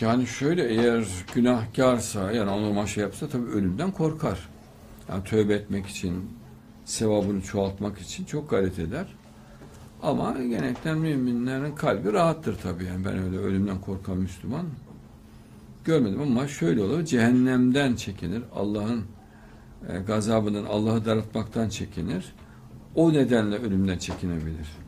Yani şöyle, eğer günahkarsa, yani anormal şey yapsa tabii ölümden korkar. Yani tövbe etmek için, sevabını çoğaltmak için çok gayret eder. Ama genellikle müminlerin kalbi rahattır tabii. Yani ben öyle ölümden korkan Müslüman görmedim, ama şöyle olur: cehennemden çekinir, Allah'ın gazabından, Allah'ı daraltmaktan çekinir. O nedenle ölümden çekinebilir.